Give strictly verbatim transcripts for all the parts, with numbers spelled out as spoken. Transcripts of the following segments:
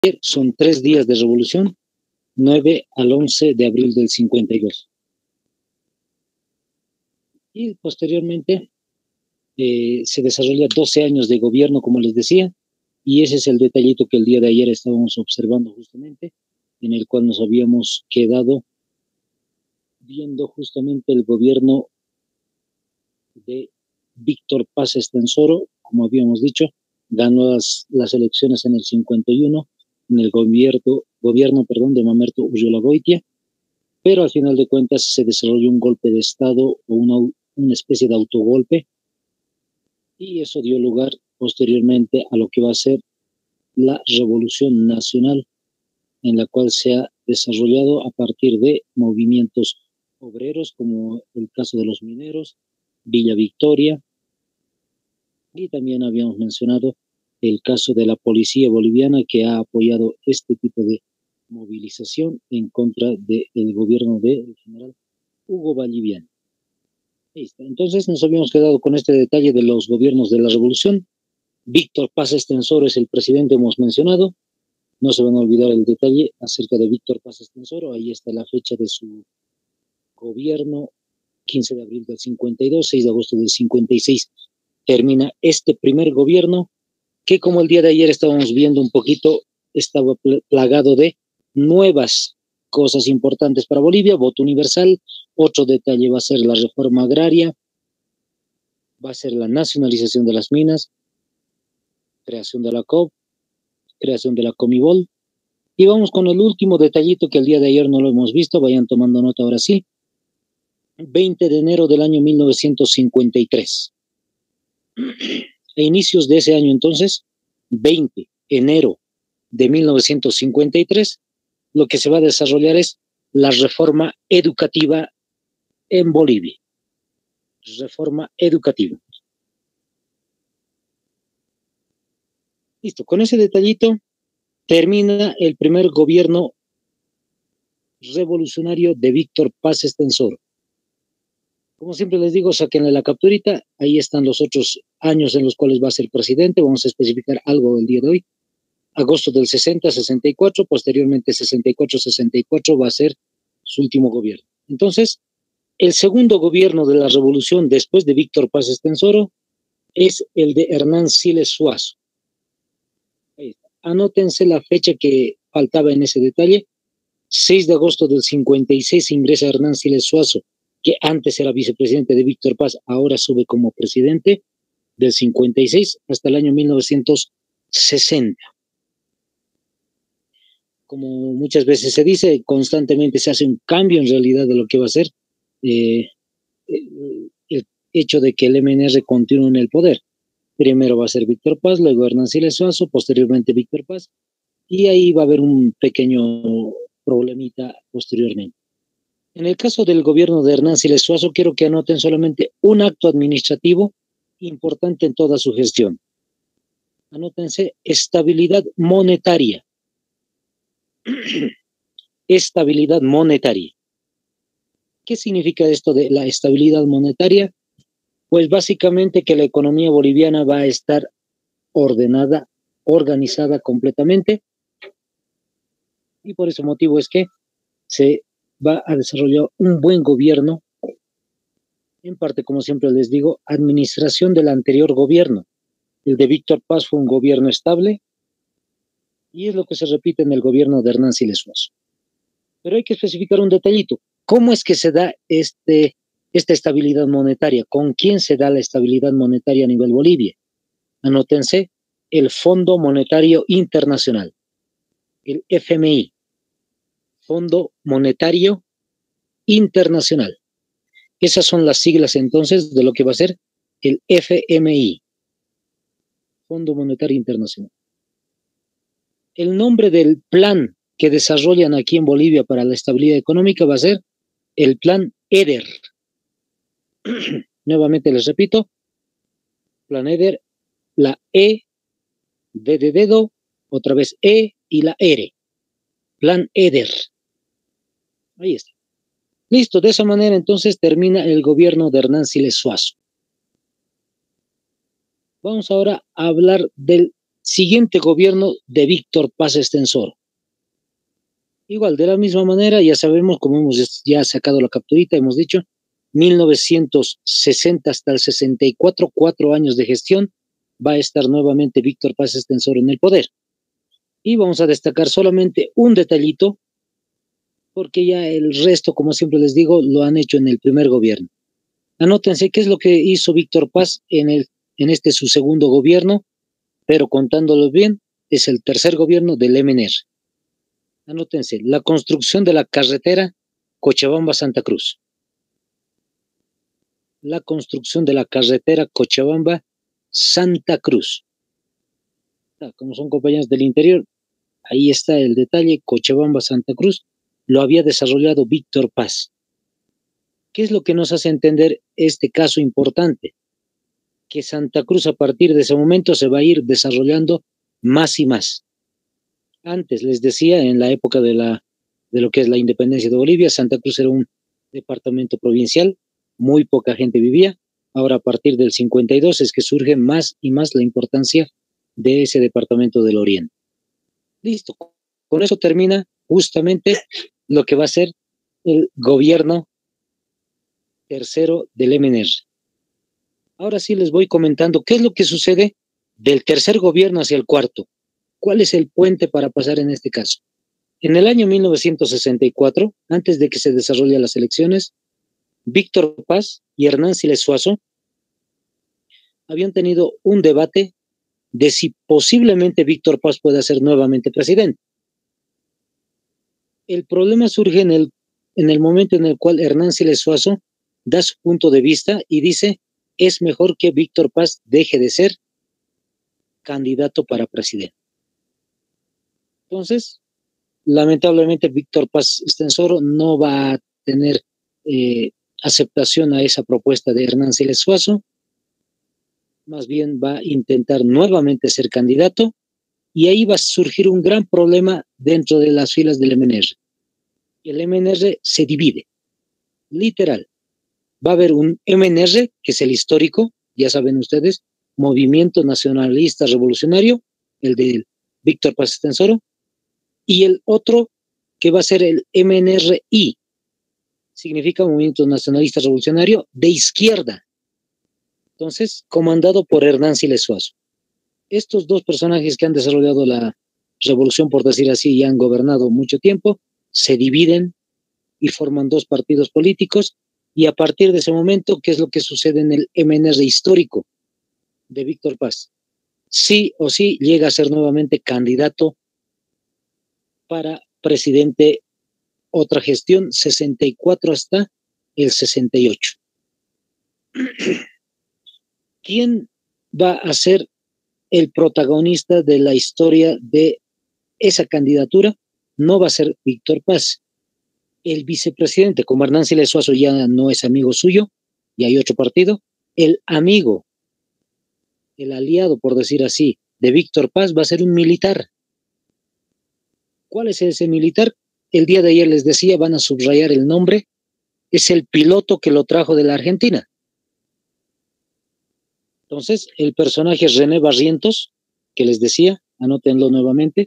son tres días de revolución, nueve al once de abril del cincuenta y dos. Y posteriormente eh, se desarrolla doce años de gobierno, como les decía, y ese es el detallito que el día de ayer estábamos observando justamente, en el cual nos habíamos quedado viendo justamente el gobierno de Víctor Paz Estenssoro, como habíamos dicho, ganó las, las elecciones en el cincuenta y uno, en el gobierno, gobierno perdón, de Mamerto Ulloa-Goitia, pero al final de cuentas se desarrolló un golpe de Estado o una, una especie de autogolpe, y eso dio lugar posteriormente a lo que va a ser la Revolución Nacional, en la cual se ha desarrollado a partir de movimientos obreros, como el caso de los mineros, Villa Victoria, y también habíamos mencionado el caso de la policía boliviana, que ha apoyado este tipo de movilización en contra del gobierno del general Hugo Vallivian. Entonces nos habíamos quedado con este detalle de los gobiernos de la revolución. Víctor Paz Estenssoro es el presidente, hemos mencionado. No se van a olvidar el detalle acerca de Víctor Paz Estenssoro. Ahí está la fecha de su gobierno, quince de abril del cincuenta y dos, seis de agosto del cincuenta y seis. Termina este primer gobierno, que como el día de ayer estábamos viendo un poquito, estaba plagado de nuevas cosas importantes para Bolivia: voto universal. Otro detalle va a ser la reforma agraria, va a ser la nacionalización de las minas, creación de la C O P, creación de la Comibol. Y vamos con el último detallito que el día de ayer no lo hemos visto, vayan tomando nota ahora sí. veinte de enero del año mil novecientos cincuenta y tres. A inicios de ese año entonces, veinte de enero de mil novecientos cincuenta y tres, lo que se va a desarrollar es la reforma educativa en Bolivia. Reforma educativa. Listo, con ese detallito termina el primer gobierno revolucionario de Víctor Paz Estenssoro. Como siempre les digo, saquenle la capturita, ahí están los otros años en los cuales va a ser presidente. Vamos a especificar algo el día de hoy. Agosto del sesenta a sesenta y cuatro, posteriormente sesenta y cuatro a sesenta y cuatro va a ser su último gobierno. Entonces, el segundo gobierno de la revolución después de Víctor Paz Estenssoro es el de Hernán Siles Suazo. Ahí está. Anótense la fecha que faltaba en ese detalle. seis de agosto del cincuenta y seis ingresa Hernán Siles Suazo, que antes era vicepresidente de Víctor Paz, ahora sube como presidente, del cincuenta y seis hasta el año mil novecientos sesenta. Como muchas veces se dice, constantemente se hace un cambio en realidad de lo que va a ser eh, el hecho de que el M N R continúe en el poder. Primero va a ser Víctor Paz, luego Hernán Siles Suazo, posteriormente Víctor Paz, y ahí va a haber un pequeño problemita posteriormente. En el caso del gobierno de Hernán Siles Suazo, quiero que anoten solamente un acto administrativo importante en toda su gestión. Anótense: estabilidad monetaria. Estabilidad monetaria. ¿Qué significa esto de la estabilidad monetaria? Pues básicamente que la economía boliviana va a estar ordenada, organizada completamente, y por ese motivo es que se va a desarrollar un buen gobierno, en parte, como siempre les digo, administración del anterior gobierno. El de Víctor Paz fue un gobierno estable, y es lo que se repite en el gobierno de Hernán Siles Suazo. Pero hay que especificar un detallito. ¿Cómo es que se da este, esta estabilidad monetaria? ¿Con quién se da la estabilidad monetaria a nivel Bolivia? Anótense: el Fondo Monetario Internacional, el F M I, Fondo Monetario Internacional. Esas son las siglas entonces de lo que va a ser el F M I, Fondo Monetario Internacional. El nombre del plan que desarrollan aquí en Bolivia para la estabilidad económica va a ser el Plan EDER. Nuevamente les repito: Plan EDER, la E, D de dedo, otra vez E y la R. Plan EDER. Ahí está. Listo, de esa manera entonces termina el gobierno de Hernán Siles Suazo. Vamos ahora a hablar del siguiente gobierno de Víctor Paz Estenssoro. Igual, de la misma manera, ya sabemos, como hemos ya sacado la capturita, hemos dicho, mil novecientos sesenta hasta el sesenta y cuatro, cuatro años de gestión, va a estar nuevamente Víctor Paz Estenssoro en el poder. Y vamos a destacar solamente un detallito, porque ya el resto, como siempre les digo, lo han hecho en el primer gobierno. Anótense qué es lo que hizo Víctor Paz en, el, en este su segundo gobierno, pero contándolo bien, es el tercer gobierno del M N R. Anótense, la construcción de la carretera Cochabamba-Santa Cruz. La construcción de la carretera Cochabamba-Santa Cruz. Como son compañeros del interior, ahí está el detalle, Cochabamba-Santa Cruz, lo había desarrollado Víctor Paz. ¿Qué es lo que nos hace entender este caso importante? Que Santa Cruz a partir de ese momento se va a ir desarrollando más y más. Antes les decía, en la época de, la, de lo que es la independencia de Bolivia, Santa Cruz era un departamento provincial, muy poca gente vivía. Ahora a partir del cincuenta y dos es que surge más y más la importancia de ese departamento del Oriente. Listo, con eso termina justamente lo que va a ser el gobierno tercero del M N R. Ahora sí les voy comentando qué es lo que sucede del tercer gobierno hacia el cuarto. ¿Cuál es el puente para pasar en este caso? En el año mil novecientos sesenta y cuatro, antes de que se desarrollen las elecciones, Víctor Paz y Hernán Siles Suazo habían tenido un debate de si posiblemente Víctor Paz pueda ser nuevamente presidente. El problema surge en el, en el momento en el cual Hernán Siles Suazo da su punto de vista y dice, es mejor que Víctor Paz deje de ser candidato para presidente. Entonces, lamentablemente Víctor Paz Estenssoro no va a tener eh, aceptación a esa propuesta de Hernán Siles Suazo, más bien va a intentar nuevamente ser candidato y ahí va a surgir un gran problema dentro de las filas del M N R. El M N R se divide, literal. Va a haber un M N R, que es el histórico, ya saben ustedes, Movimiento Nacionalista Revolucionario, el de Víctor Paz Estenssoro, y el otro que va a ser el M N R I, significa Movimiento Nacionalista Revolucionario de izquierda, entonces comandado por Hernán Siles Suazo. Estos dos personajes que han desarrollado la revolución, por decir así, y han gobernado mucho tiempo, se dividen y forman dos partidos políticos, y a partir de ese momento, ¿qué es lo que sucede en el M N R histórico de Víctor Paz? Sí o sí llega a ser nuevamente candidato para presidente, otra gestión, sesenta y cuatro hasta el sesenta y ocho. ¿Quién va a ser el protagonista de la historia de esa candidatura? No va a ser Víctor Paz. El vicepresidente, como Hernán Siles Suazo ya no es amigo suyo, y hay otro partido, el amigo, el aliado, por decir así, de Víctor Paz va a ser un militar. ¿Cuál es ese militar? El día de ayer les decía, van a subrayar el nombre, es el piloto que lo trajo de la Argentina. Entonces, el personaje es René Barrientos, que les decía, anótenlo nuevamente.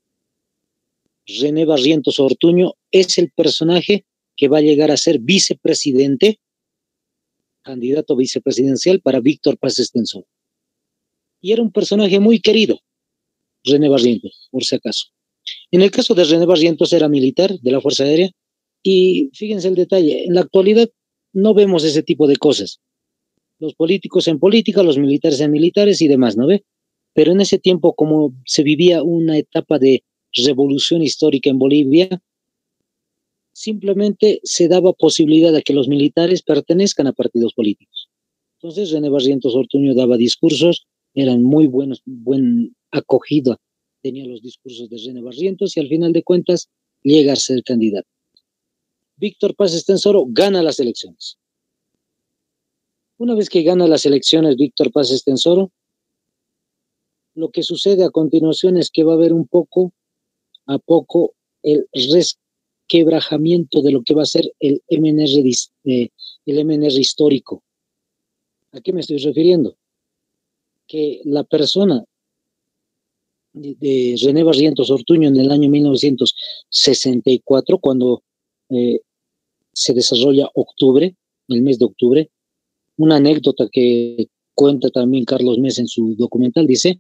René Barrientos Ortuño es el personaje que va a llegar a ser vicepresidente, candidato vicepresidencial para Víctor Paz Estenssoro. Y era un personaje muy querido, René Barrientos, por si acaso. En el caso de René Barrientos era militar de la Fuerza Aérea, y fíjense el detalle, en la actualidad no vemos ese tipo de cosas. Los políticos en política, los militares en militares y demás, ¿no ve? Pero en ese tiempo, como se vivía una etapa de revolución histórica en Bolivia, simplemente se daba posibilidad de que los militares pertenezcan a partidos políticos. Entonces René Barrientos Ortuño daba discursos, eran muy buenos, buen acogido, tenía los discursos de René Barrientos y al final de cuentas llega a ser candidato. Víctor Paz Estenssoro gana las elecciones. Una vez que gana las elecciones Víctor Paz Estenssoro, lo que sucede a continuación es que va a haber un poco a poco el resquebrajamiento de lo que va a ser el M N R, eh, el M N R histórico. ¿A qué me estoy refiriendo? Que la persona de, de René Barrientos Ortuño en el año mil novecientos sesenta y cuatro, cuando eh, se desarrolla octubre, el mes de octubre. Una anécdota que cuenta también Carlos Mesa en su documental, dice: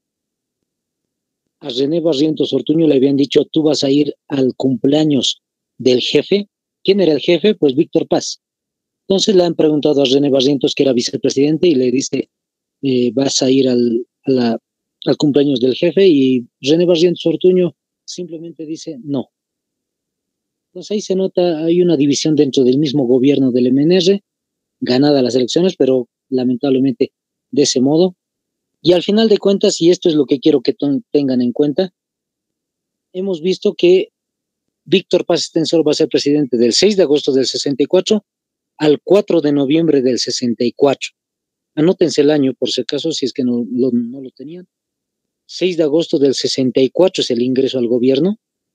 a René Barrientos Ortuño le habían dicho, tú vas a ir al cumpleaños del jefe. ¿Quién era el jefe? Pues Víctor Paz. Entonces le han preguntado a René Barrientos, que era vicepresidente, y le dice, eh, vas a ir al, a la, al cumpleaños del jefe, y René Barrientos Ortuño simplemente dice no. Entonces ahí se nota, hay una división dentro del mismo gobierno del M N R, ganada las elecciones, pero lamentablemente de ese modo. Y al final de cuentas, y esto es lo que quiero que tengan en cuenta, hemos visto que Víctor Paz Estenssoro va a ser presidente del seis de agosto del sesenta y cuatro al cuatro de noviembre del sesenta y cuatro. Anótense el año, por si acaso, si es que no lo, no lo tenían. seis de agosto del sesenta y cuatro es el ingreso al gobierno,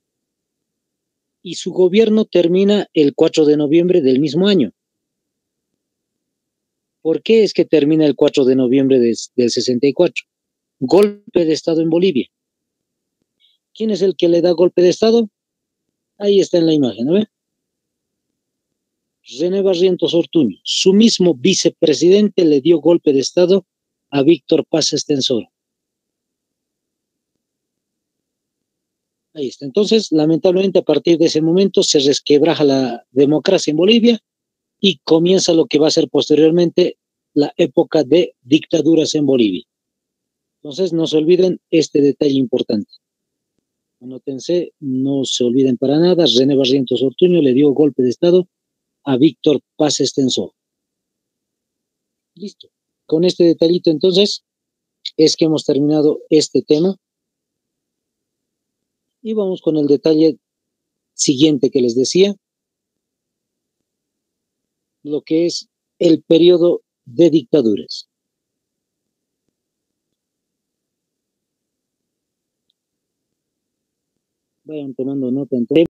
y su gobierno termina el cuatro de noviembre del mismo año. ¿Por qué es que termina el cuatro de noviembre de, del sesenta y cuatro? Golpe de Estado en Bolivia. ¿Quién es el que le da golpe de Estado? Ahí está en la imagen, ¿no? René Barrientos Ortuño, su mismo vicepresidente, le dio golpe de Estado a Víctor Paz Estenssoro. Ahí está. Entonces, lamentablemente, a partir de ese momento se resquebraja la democracia en Bolivia y comienza lo que va a ser posteriormente la época de dictaduras en Bolivia. Entonces, no se olviden este detalle importante. Anótense, no se olviden para nada, René Barrientos Ortuño le dio golpe de Estado a Víctor Paz Estenssoro. Listo. Con este detallito, entonces, es que hemos terminado este tema. Y vamos con el detalle siguiente que les decía, lo que es el periodo de dictaduras. Vayan tomando nota entonces.